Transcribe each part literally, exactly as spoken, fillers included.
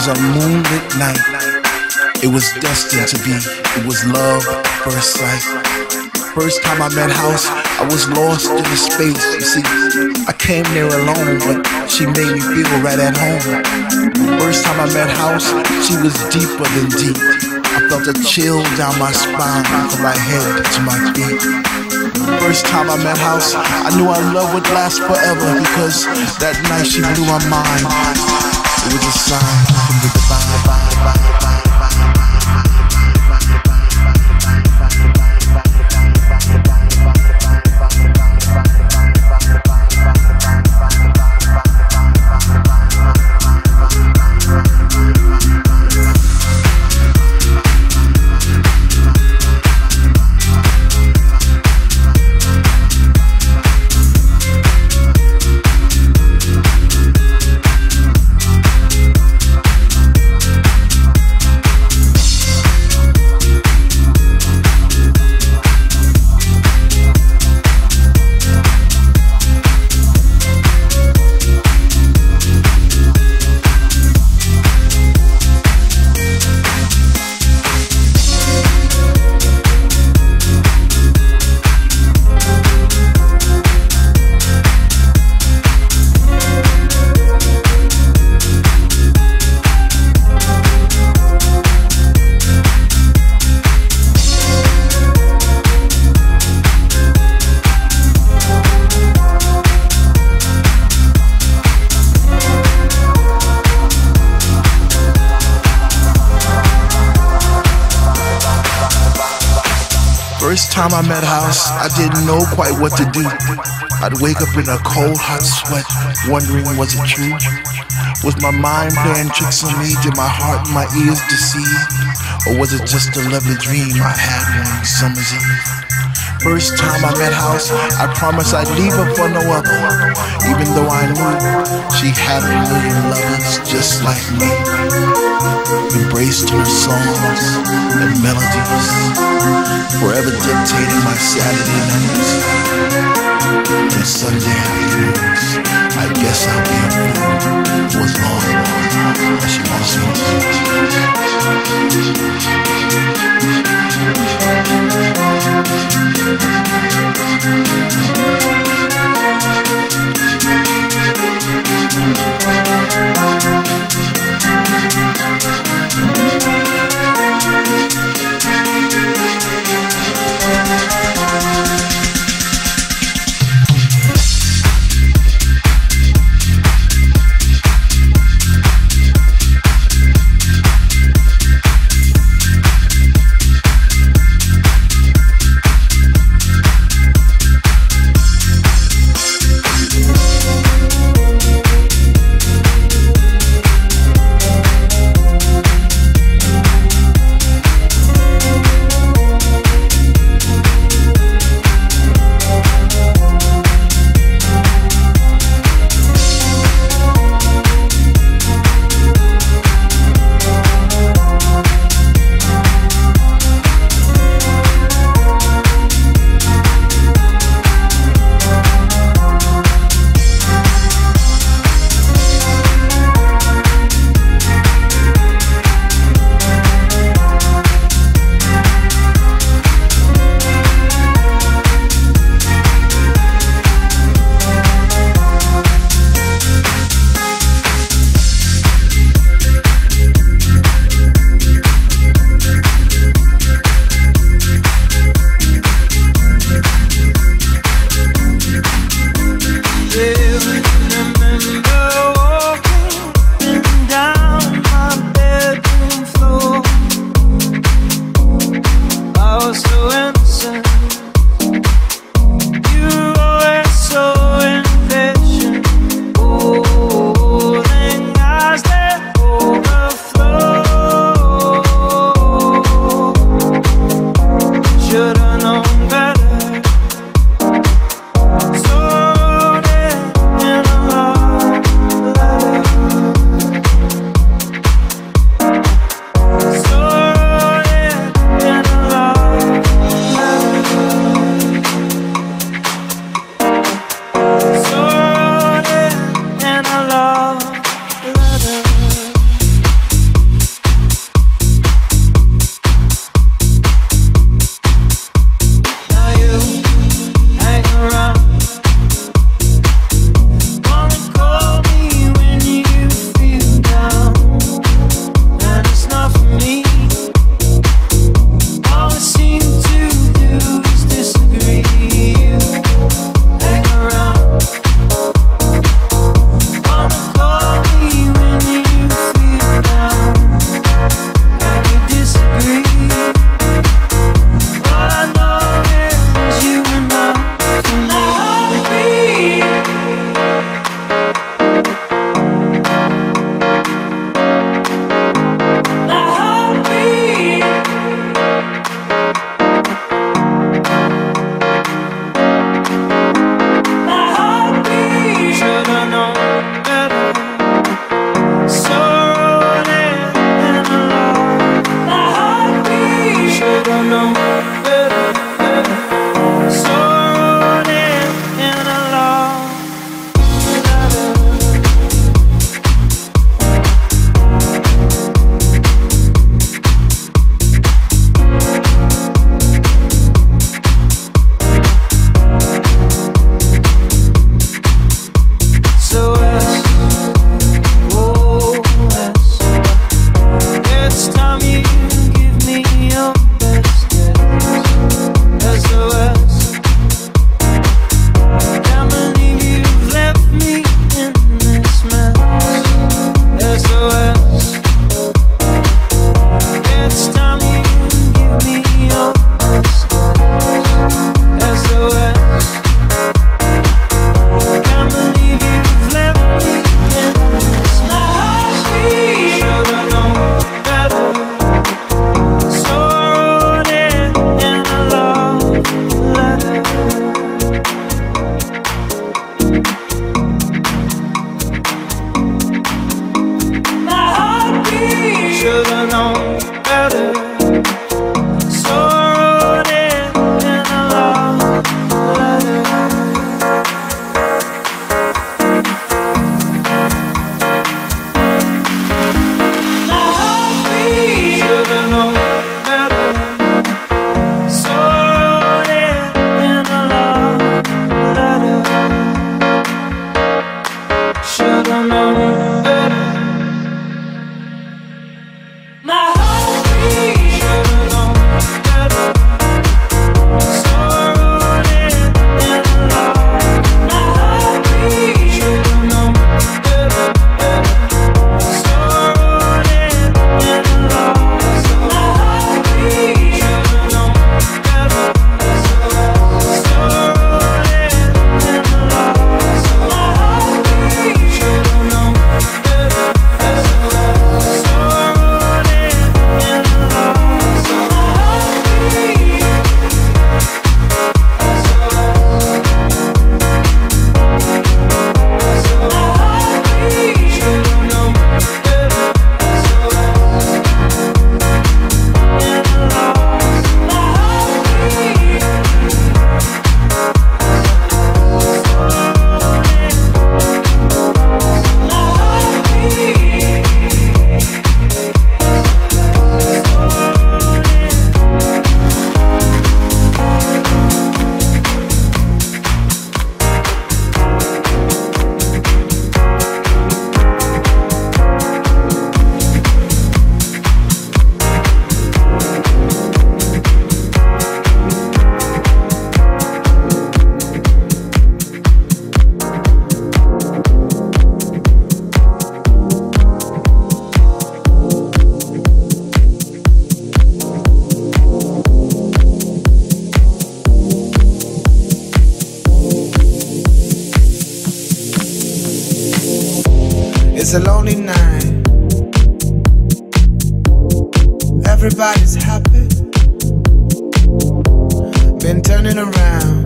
was a moonlit night. It was destined to be. It was love at first sight. First time I met House, I was lost in the space. You see, I came there alone, but she made me feel right at home. First time I met House, she was deeper than deep. I felt a chill down my spine from my head to my feet. First time I met House, I knew our love would last forever, because that night she blew my mind. It was a sign from the divine. First time I met House, I didn't know quite what to do. I'd wake up in a cold, hot sweat, wondering, was it true? Was my mind playing tricks on me? Did my heart and my ears deceive? Or was it just a lovely dream I had one summer's eve? First time I met House, I promised I'd leave her for no other, even though I knew she had a million lovers just like me. Embraced her songs and melodies, forever dictating my Saturday nights and Sunday afternoons. I guess I'll be a fool for as long as she wants Should've known better, better. So I wrote it in a love It's a lonely night. Everybody's happy. Been turning around,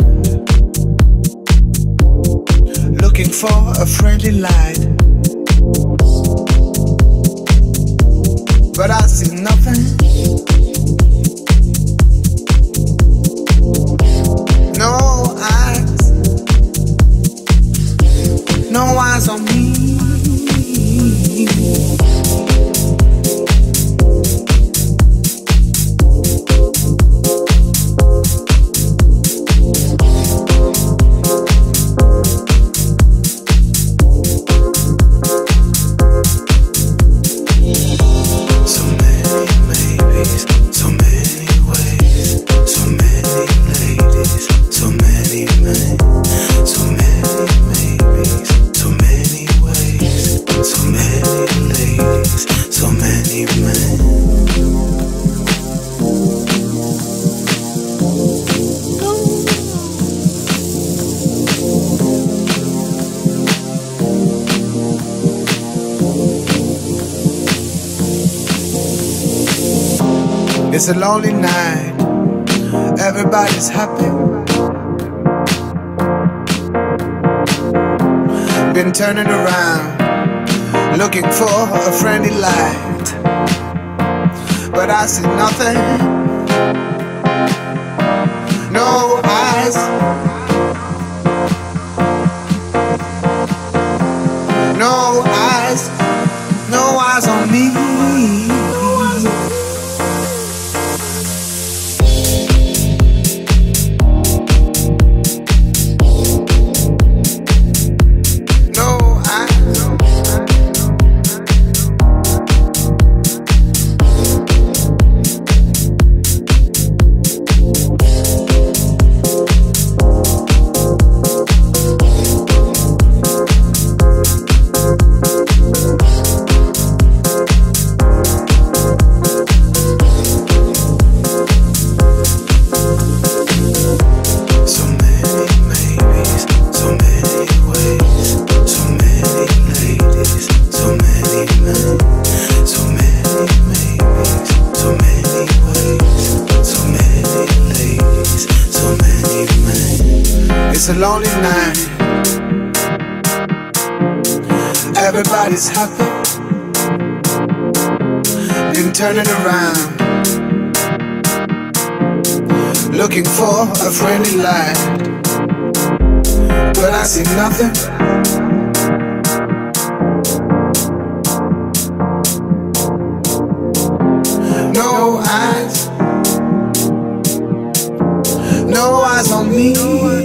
looking for a friendly light, but I see nothing. No eyes, no eyes on me. It's a lonely night. Everybody's happy. Been turning around, looking for a friendly light, but I see nothing. a lonely night. Everybody's happy. Been turning around, looking for a friendly light, but I see nothing. No eyes, no eyes on me.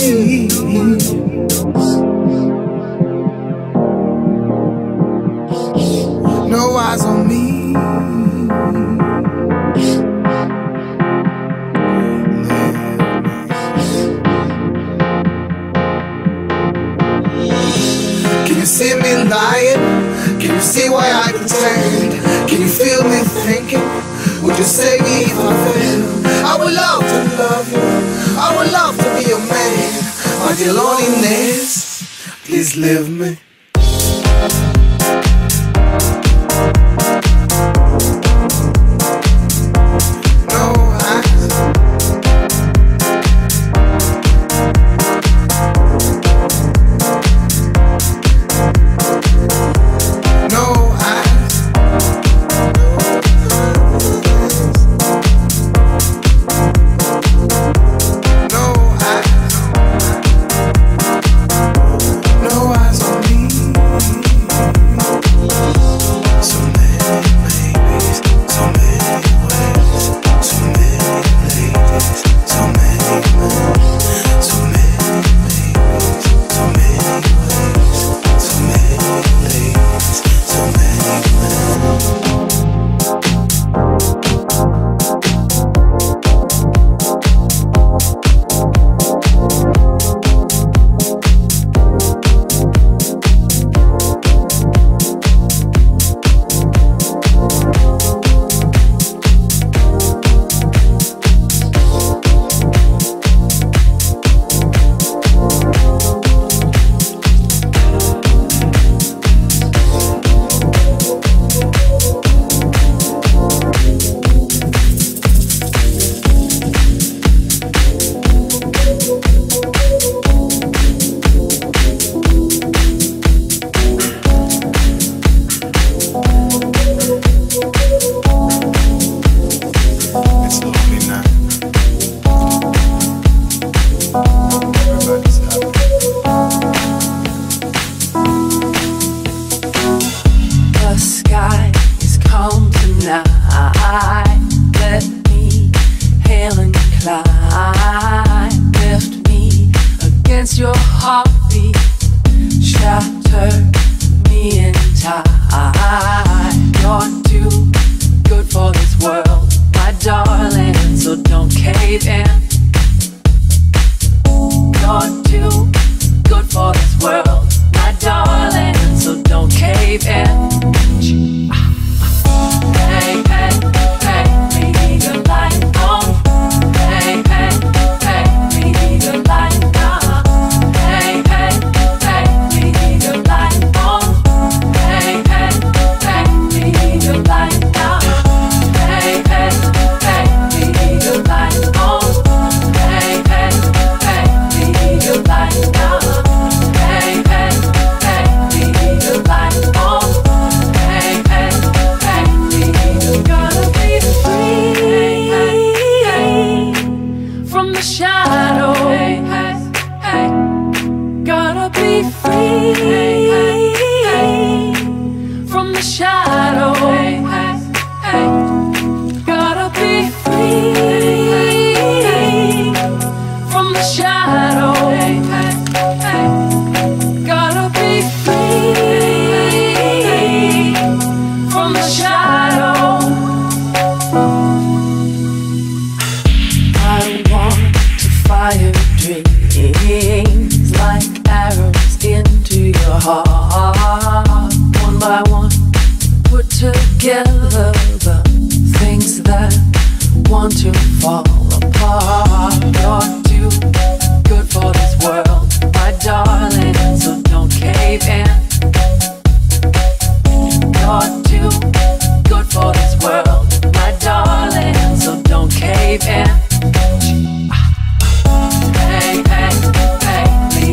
No eyes on me. Can you see me lying? Can you see why I pretend? Can you feel me thinking? Would you save me if I fail? I would love to love you. I would love to be your man. My dear loneliness, please leave me. Hey, hey, hey,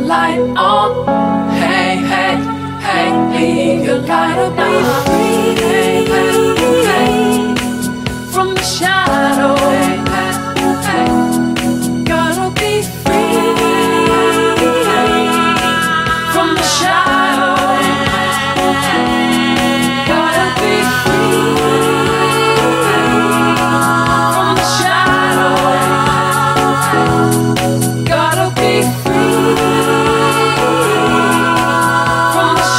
light on. Hey, hey, hey, leave your light on. Be free, hey, hey, hey, from the shadow. Hey, hey, hey, gotta be free from the shadow. Gotta be free from the shadow. Gotta be free from the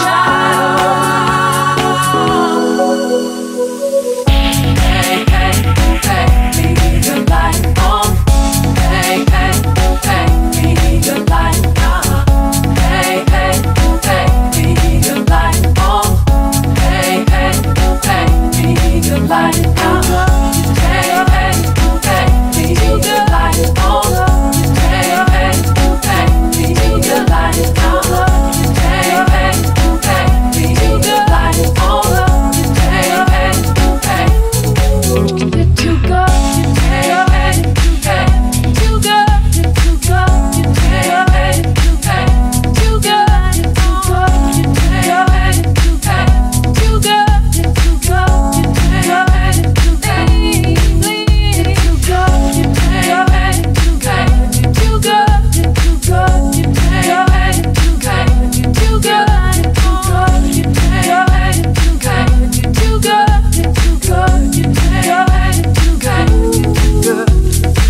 shadow. Hey, hey, hey, leave your light on. Hey, hey, hey, leave your light on. Hey, hey, hey, leave your light on. Hey, hey, hey, leave your light on. Hey, hey, hey, leave your light on. Hey, hey, hey, leave your light on. Hey, hey, hey, leave your light on. Hey, hey, hey, you're too good. Hey, hey, hey, too good. You're too good. Hey, hey, hey, too good. You're too good. Hey, hey, hey, too good. You're too good. Hey, hey, too good. You're too good. Hey, hey, too good. You're too good. You're too good. Hey, hey, too good. You're too good. You're too good. Hey, hey, too good. You're too good. You're too good. Hey, hey, too good. You're too good.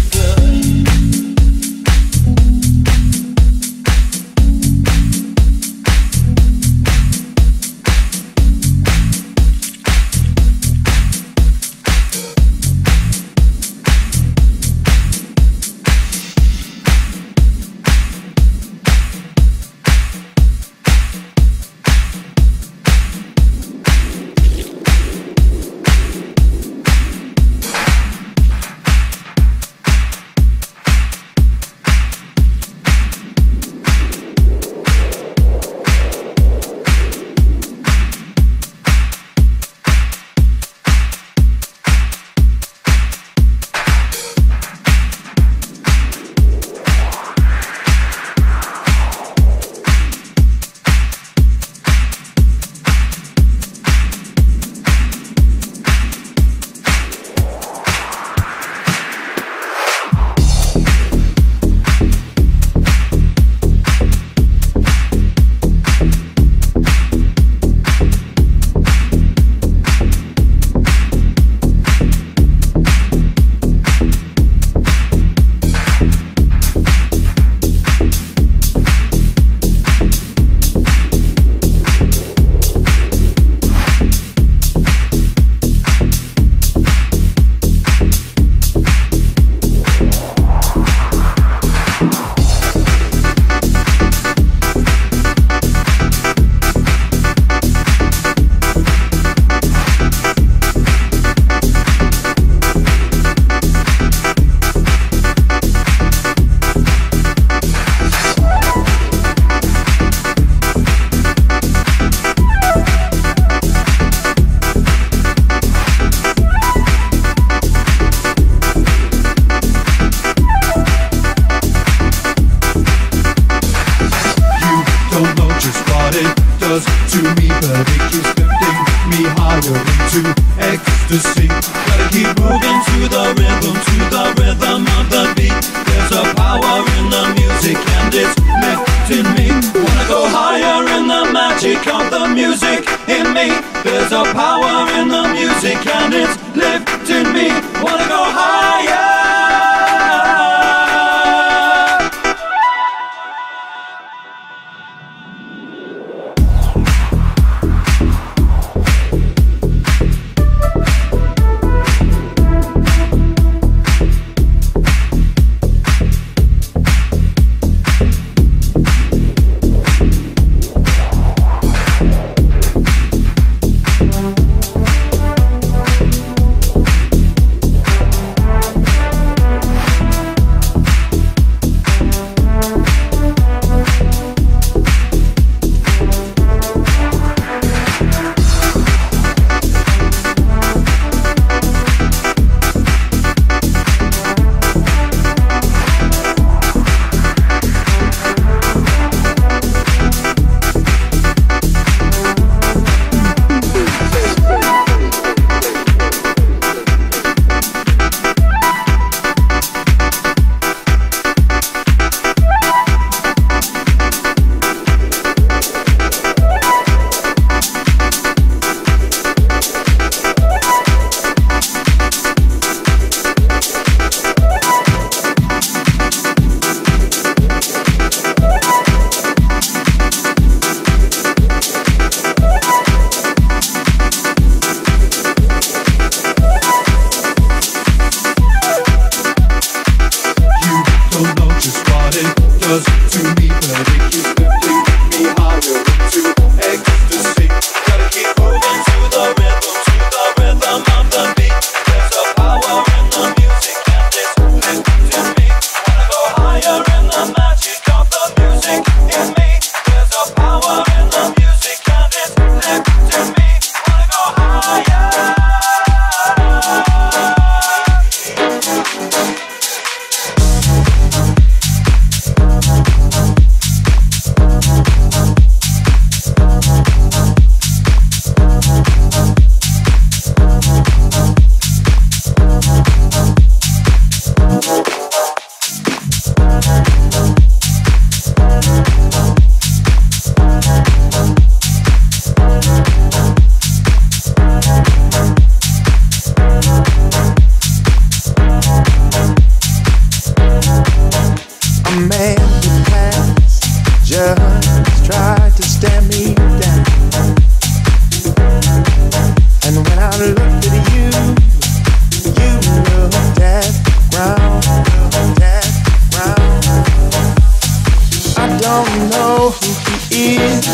To me, but it keeps lifting me higher into ecstasy. Gotta keep moving to the rhythm, to the rhythm of the beat. There's a power in the music and it's lifting me. Wanna go higher in the magic of the music in me. There's a power in the music and it's lifting me. Wanna go higher.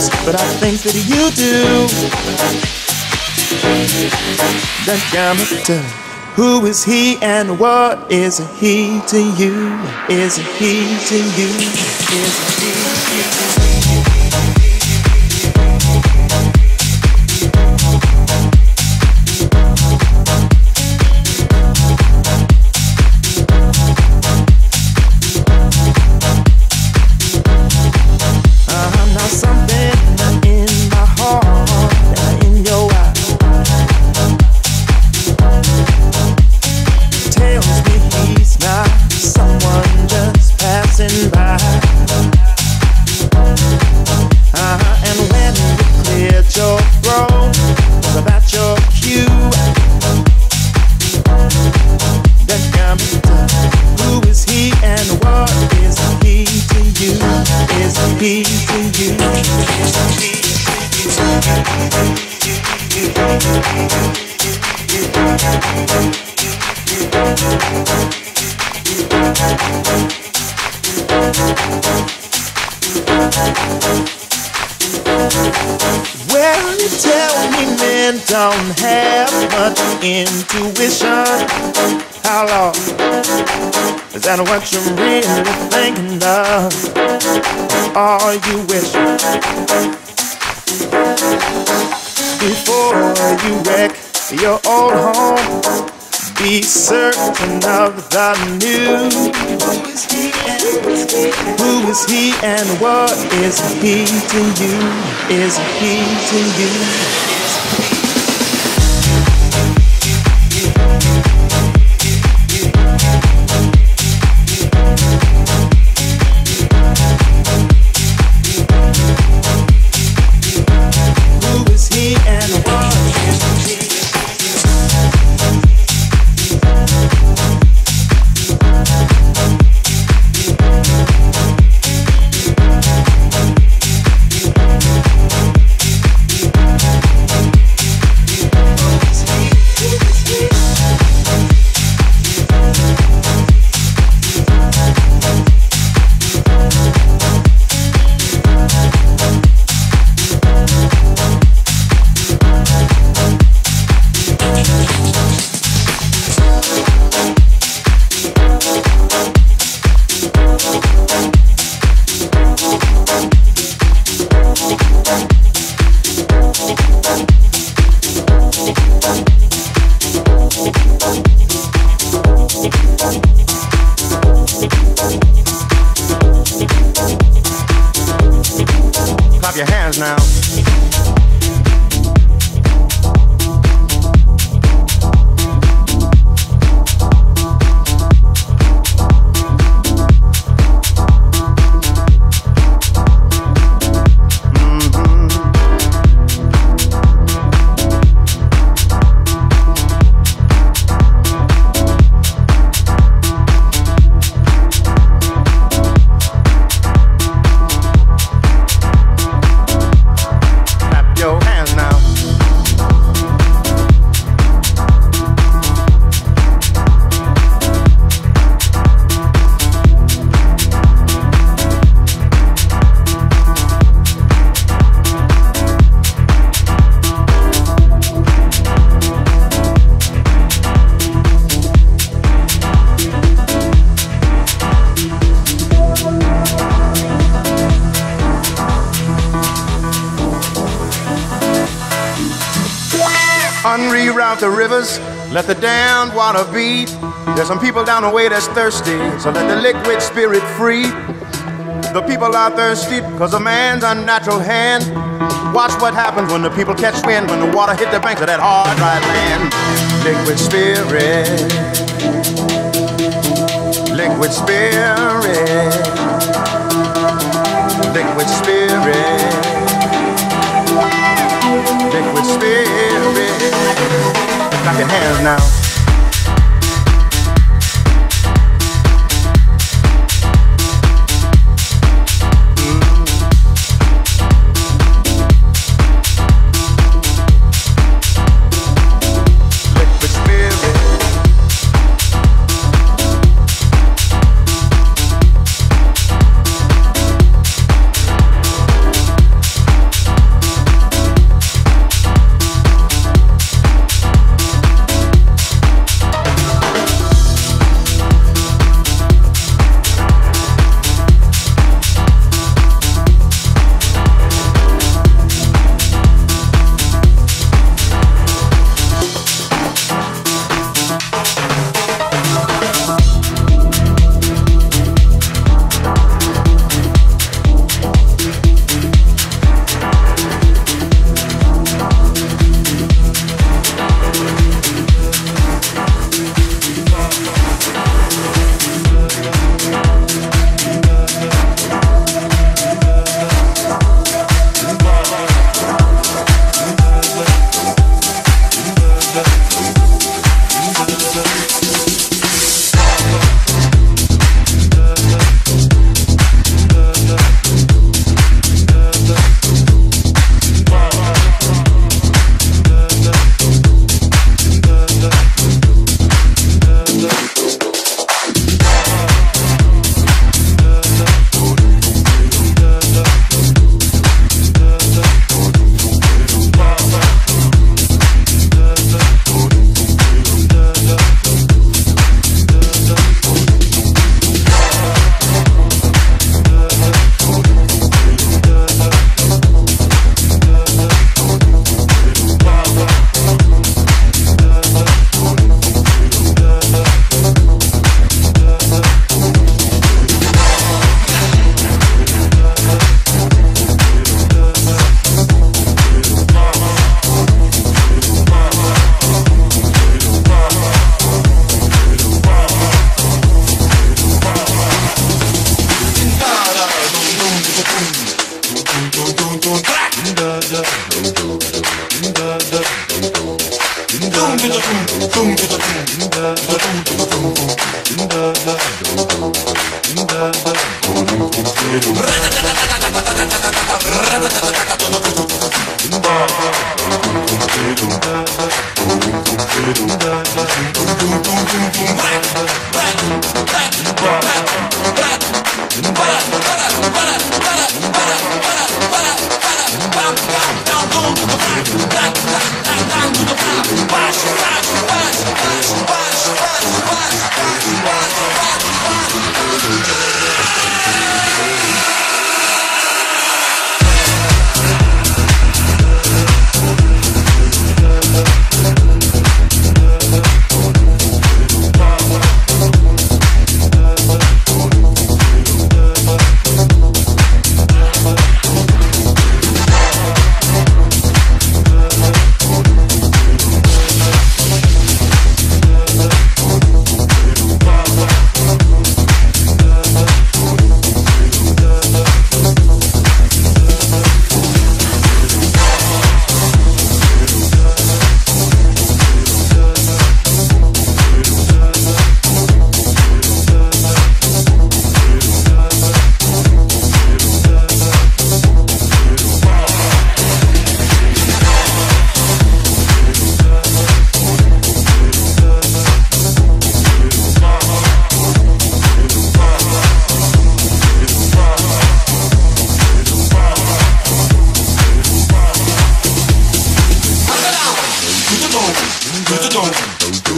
this, but I think that you do. That Gamma, who is he and what is he to you? Is he to you? Is he to you? Well, you tell me men don't have much intuition. How long? Is that what you're really thinking of? Or are you wishing before you wreck your old home? Be certain of the new. Who is he and who is he and what is he to you? Is he to you? Clap your hands now. Unreroute the rivers, let the damned water beat. There's some people down the way that's thirsty, so let the liquid spirit free. The people are thirsty because of man's unnatural hand. Watch what happens when the people catch wind, when the water hit the banks of that hard, dry land. Liquid spirit, liquid spirit, liquid spirit, liquid spirit. Clap your hands now.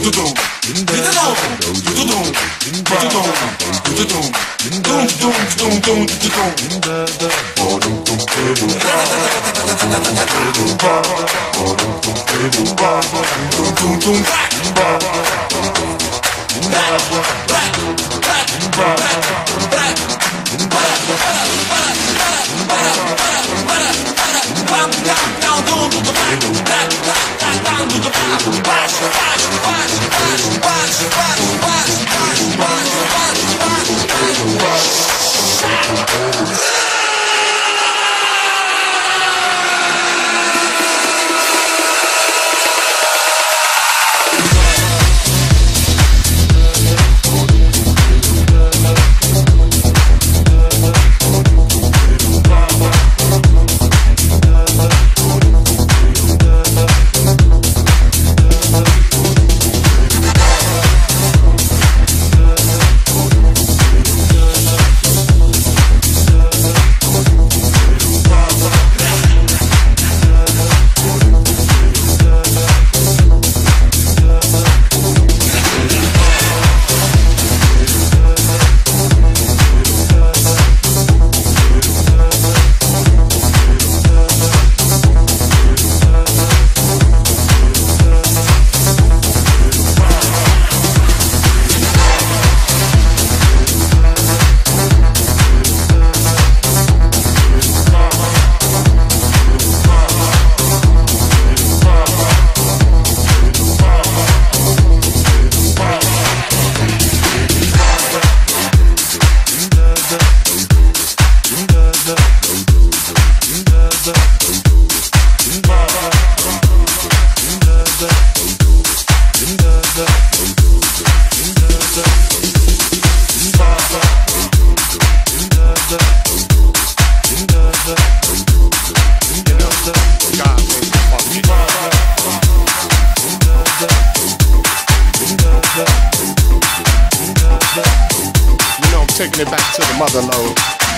Taking it back to the mother load,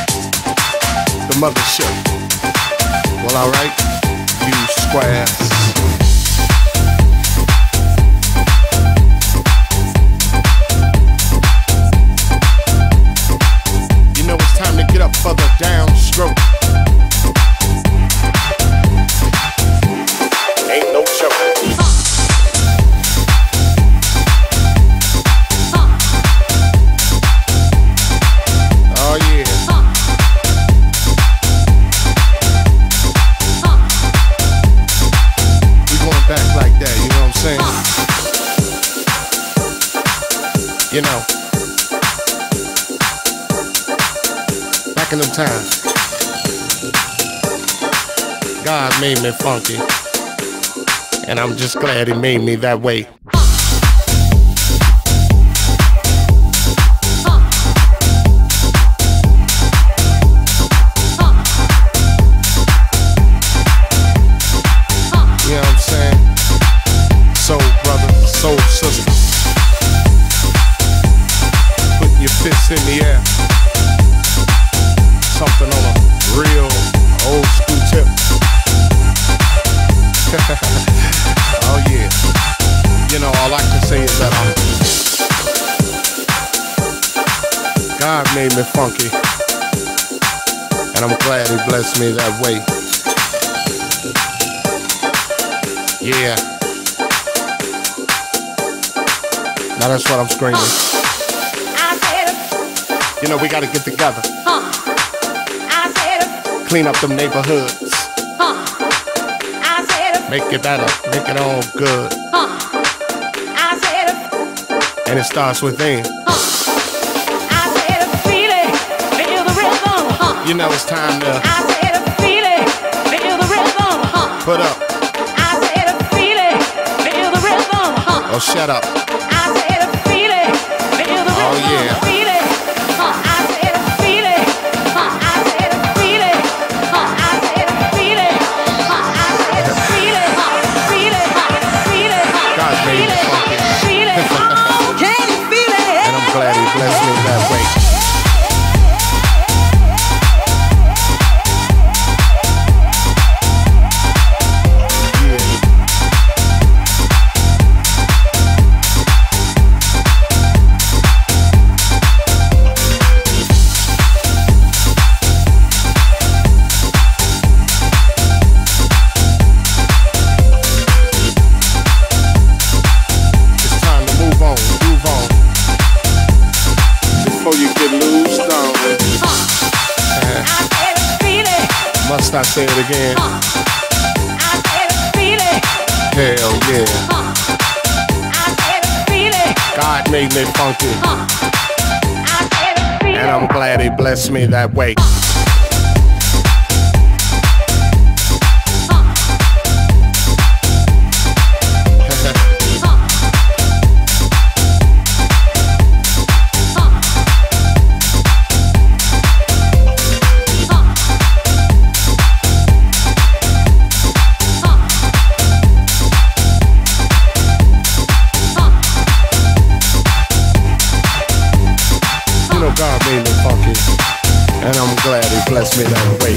the mothership. Well, alright, you squares. You know it's time to get up for the downstroke. Ain't no joke. Oh yeah. We going back like that, you know what I'm saying? You know, back in them times, God made me funky, and I'm just glad He made me that way. Soul sister, putting your fists in the air, something on a real old school tip. Oh yeah, you know, all I can say is that I'm, God made me funky, and I'm glad He blessed me that way. Yeah. Now that's what I'm screaming. I said it. You know, we gotta get together. Huh. I said it. Clean up them neighborhoods. Huh. I said it. Make it better. Make it all good. Huh. I said it. And it starts within. Huh. I said it. Feel it. Feel the rhythm. Huh. You know it's time to. I said it. Feel it. Feel the rhythm. Huh. Put up. I said it. Feel it. Feel the rhythm. Huh. Oh, shut up. Oh yeah. Feel it. Huh. I said it. Feel it. Huh. I said it. Feel it. Huh. I said it. Feel it. Huh. I said it. Feel it. Huh. Feel it. Huh. Feel it. Huh. God made me funky. Feel it. Oh, can you feel it? And I'm glad He blessed me that way. Must I say it again? I said feel it. Hell yeah. I said feel it. God made me funky, I said feel and I'm it. glad he blessed me that way. God made me funky, and I'm glad he blessed me that way.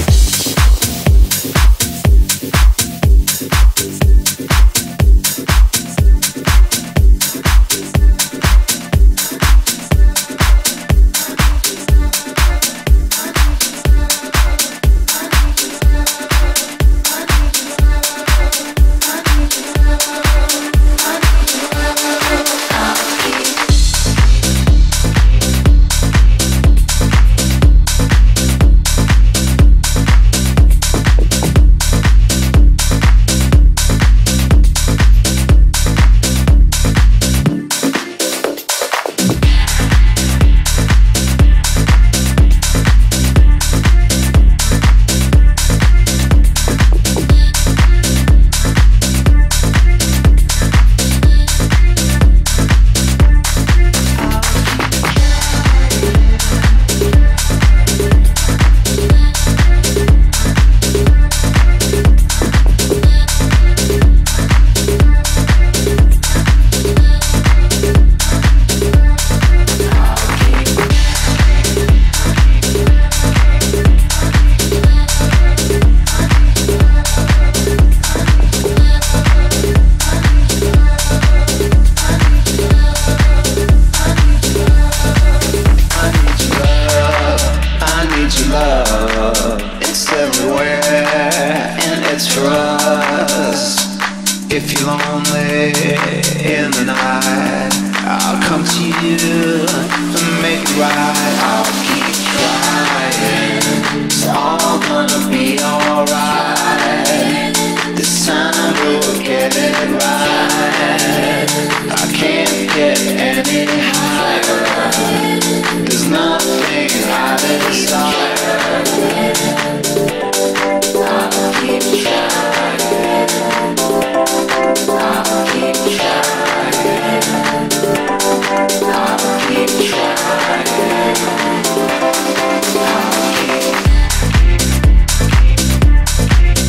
I'll keep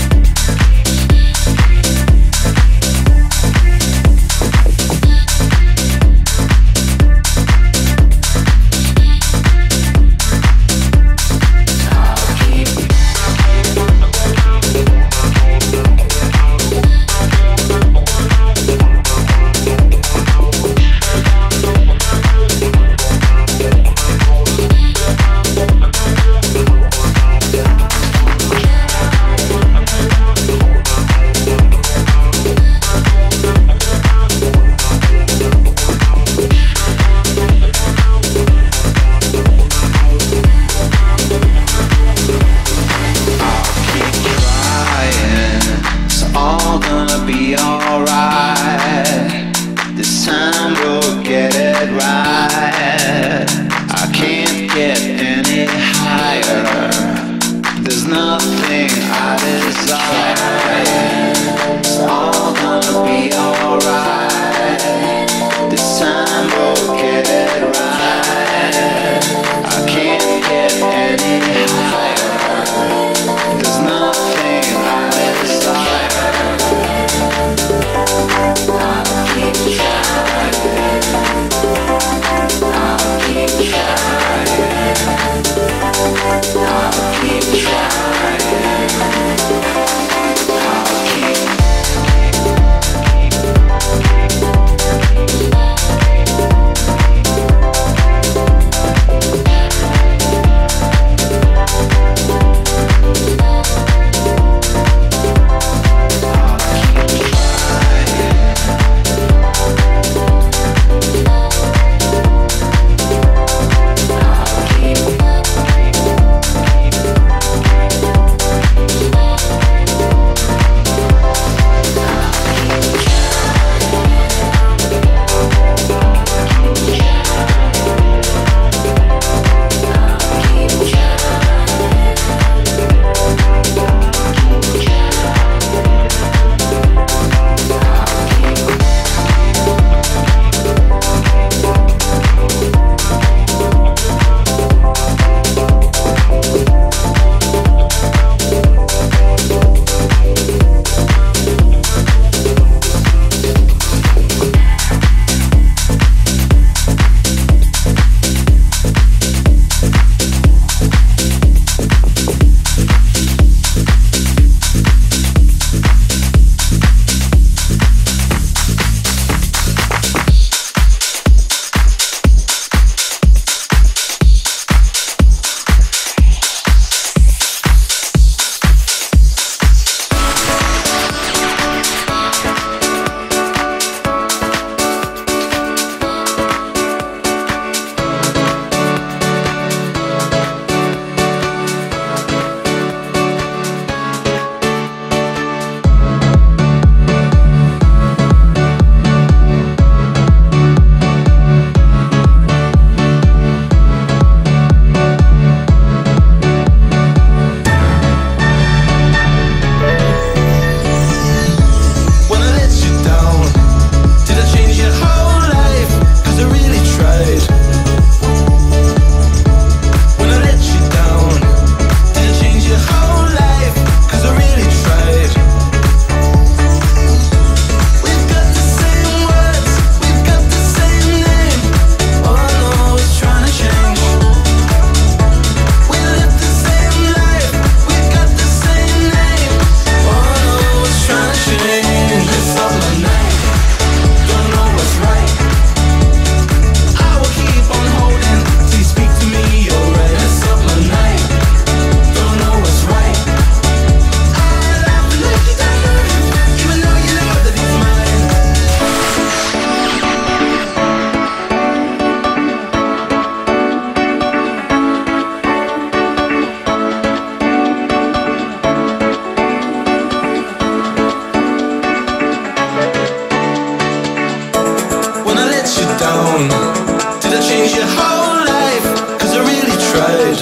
your whole life, cause I really tried.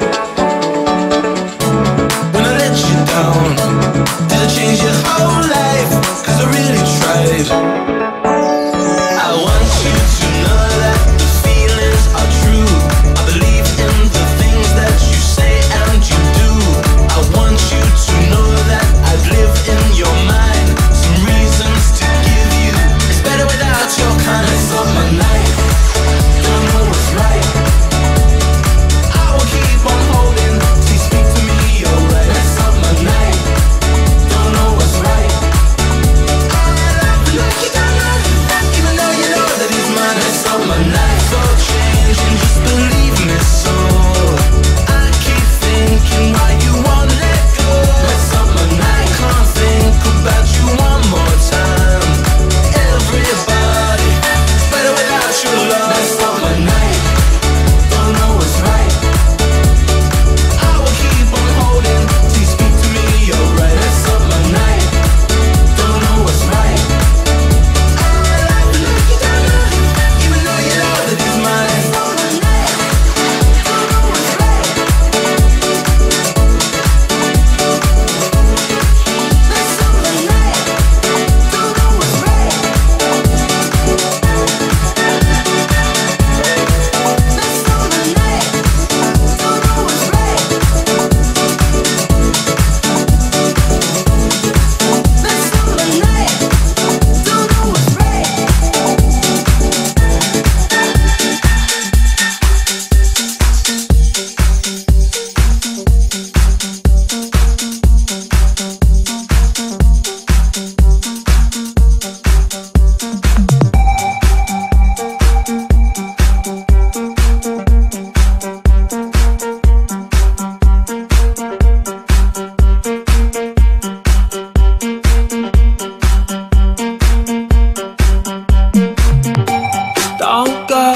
When I let you down, did I change your whole life, cause I really tried. I want you to know that the feelings are true. I believe in the things that you say and you do. I want you to know that I've lived in your mind. Some reasons to give you. It's better without your kindness of my night. Don't know what's right. I will keep on holding. Please speak to me, you're right. That's of my night. Don't know what's right. I love you like you don't know. Even though you know that he's mine. That's of my night. So changing, just believe me so. I keep thinking why you won't let go. That's of my night. Can't think about you one more time. Everybody, it's better without your love. That's of my night. Don't know what's right. I will keep on holding. Please speak to me, you're right. That's of my night. Don't know what's right. I love you like you don't know. Even though you know that he's mine. That's of my night. Don't know what's right. That's of my night. Don't know what's right. That's of my night. Don't know what's right. That's of my night. Don't know what's right. Don't go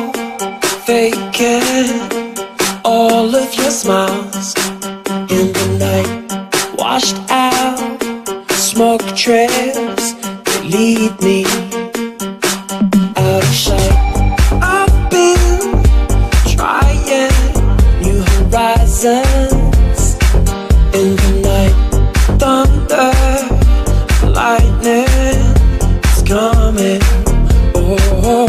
faking all of your smiles in the night. Washed out smoke trails that lead me out of sight. I've been trying new horizons in the night. Thunder, lightning is coming. Oh,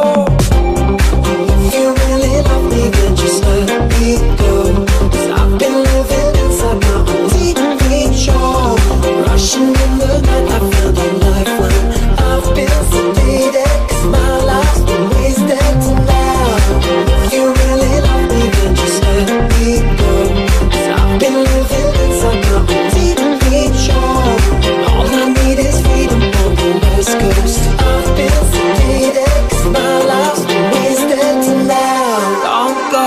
if you really love me, then just let me go. 'Cause I've been living inside my own T V show. Rushing in the night, I found a lifeline. I've been sedated, 'cause my life's been wasted tonight. If you really love me, then just let me go. 'Cause I've been living inside my own T V show. All I need is freedom on the West Coast. I've been sedated, 'cause my life's been wasted tonight. Don't go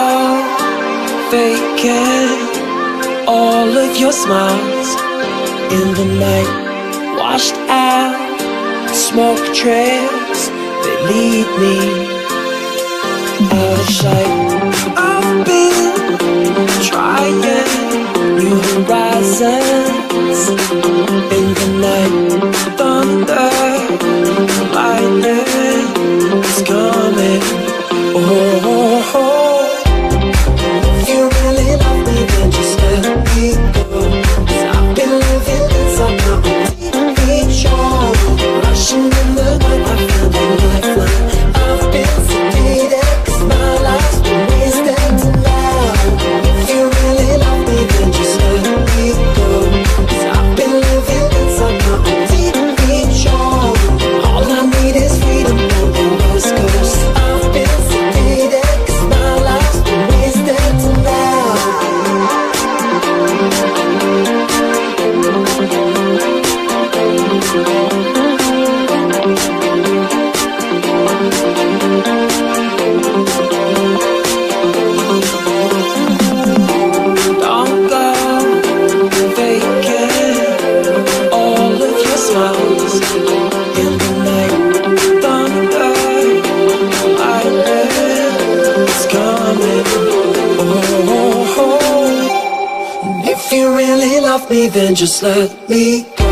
faking all of your smiles in the night. Washed out smoke trails that lead me out of sight. I've been trying new horizons in the night. Thunder, lightning is coming. Oh, if you really love me, then just let me go. 'Cause I've been living inside my own T V show. Rushing in the night, I found a lifeline. I've been sedated, 'cause my life's been wasted tonight. If you really love me, then just let me go. 'Cause I've been living inside my own T V show. All I need is freedom on the West Coast. I've been sedated, 'cause my life's been wasted tonight. Don't go faking all of your smiles in the night. Thunder, lightning is coming. Oh, if you really love me, then just let me go.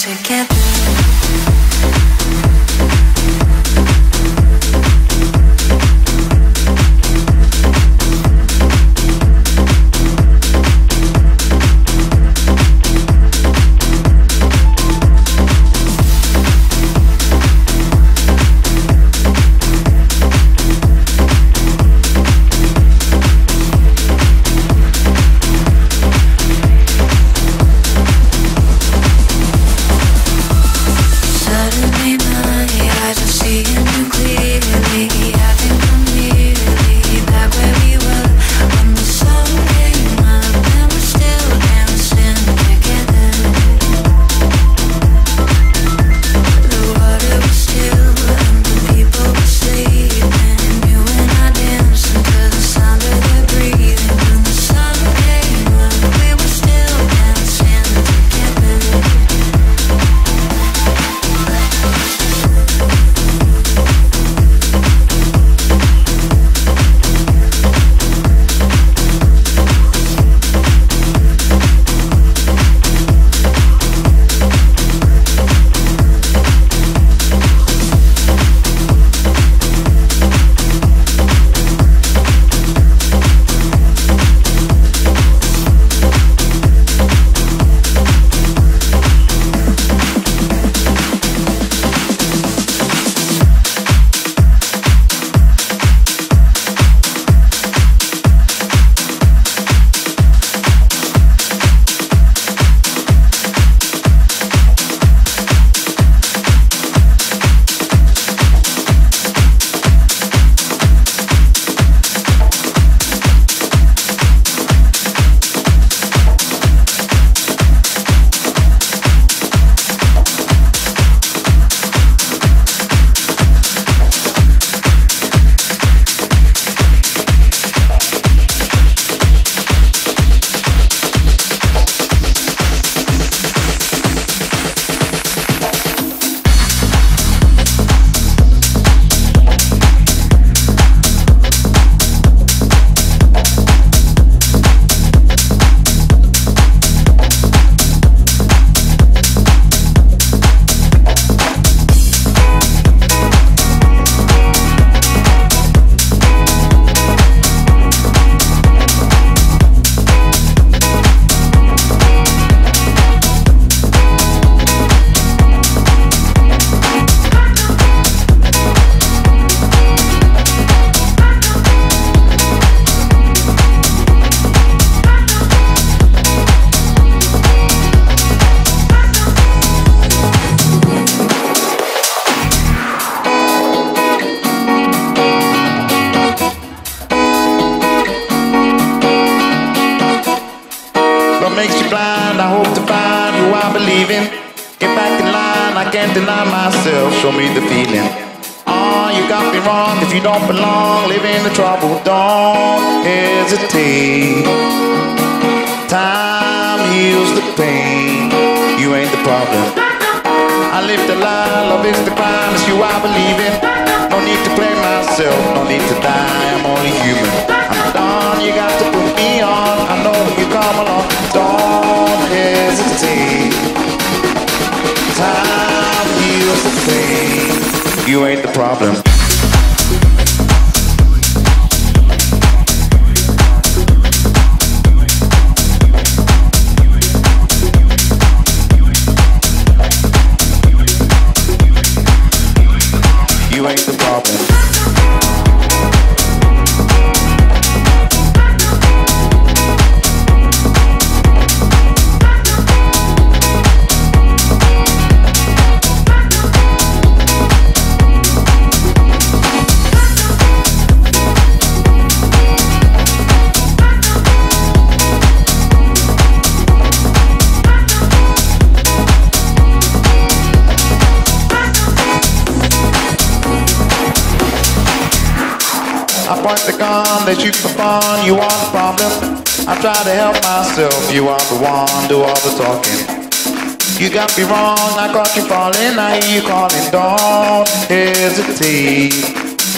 together. Makes you blind, I hope to find who I believe in. Get back in line, I can't deny myself, show me the feeling. Oh, you got me wrong, if you don't belong, live in the trouble, don't hesitate. Time heals the pain, you ain't the problem. I live the lie, love is the crime, it's you I believe in. No need to play myself, no need to die, I'm only human. I'm done, you got to put me on, I know you come along. Don't hesitate. Time heals the pain. You ain't the problem. You ain't the problem. I point the gun, they shoot the fun, you are the problem. I try to help myself, you are the one, do all the talking. You got me wrong, I caught you falling, I hear you calling, don't hesitate.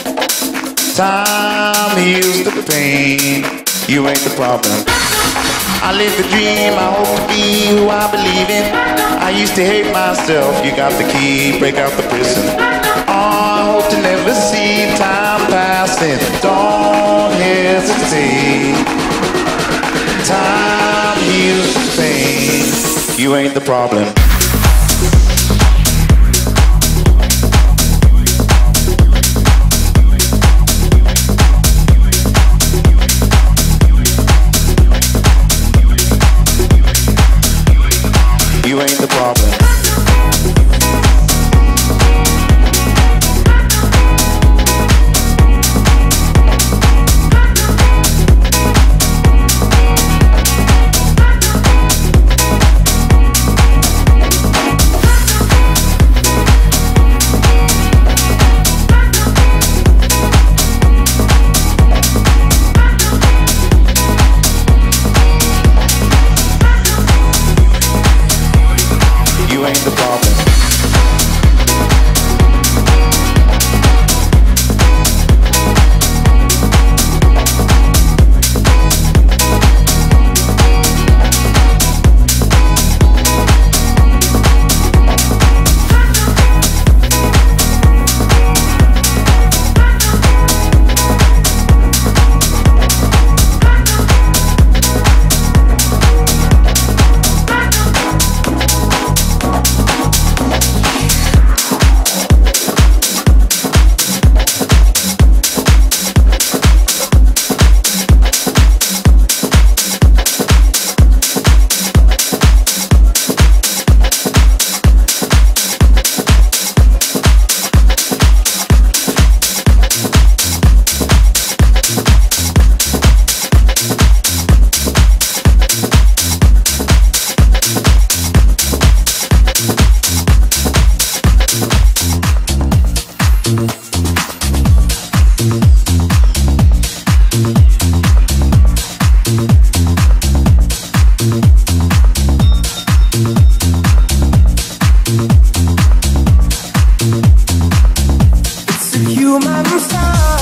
Time heals the pain, you ain't the problem. I live the dream, I hope to be who I believe in. I used to hate myself, you got the key, break out the prison. Oh, I hope to never see time passing. Don't hesitate. Time heals the pain. You ain't the problem. You ain't the problem. You ain't the problem. It's a human sign.